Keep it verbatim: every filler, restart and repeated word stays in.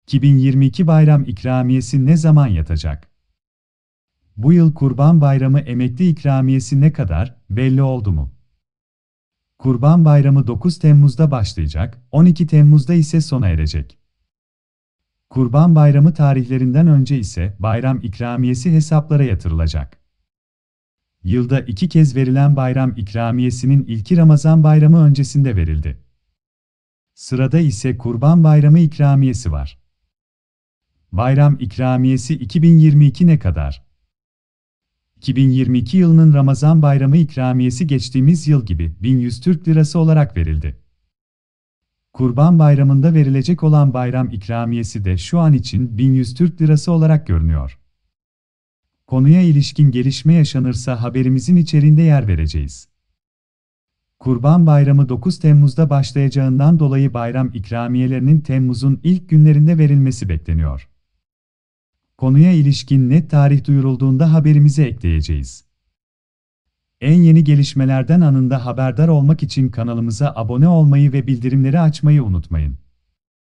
iki bin yirmi iki bayram ikramiyesi ne zaman yatacak? Bu yıl Kurban Bayramı emekli ikramiyesi ne kadar, belli oldu mu? Kurban Bayramı dokuz Temmuz'da başlayacak, on iki Temmuz'da ise sona erecek. Kurban Bayramı tarihlerinden önce ise bayram ikramiyesi hesaplara yatırılacak. Yılda iki kez verilen bayram ikramiyesinin ilki Ramazan Bayramı öncesinde verildi. Sırada ise Kurban Bayramı ikramiyesi var. Bayram ikramiyesi iki bin yirmi iki ne kadar? iki bin yirmi iki yılının Ramazan Bayramı ikramiyesi geçtiğimiz yıl gibi bin yüz Türk Lirası olarak verildi. Kurban Bayramı'nda verilecek olan bayram ikramiyesi de şu an için bin yüz Türk Lirası olarak görünüyor. Konuya ilişkin gelişme yaşanırsa haberimizin içeriğinde yer vereceğiz. Kurban Bayramı dokuz Temmuz'da başlayacağından dolayı bayram ikramiyelerinin Temmuz'un ilk günlerinde verilmesi bekleniyor. Konuya ilişkin net tarih duyurulduğunda haberimize ekleyeceğiz. En yeni gelişmelerden anında haberdar olmak için kanalımıza abone olmayı ve bildirimleri açmayı unutmayın.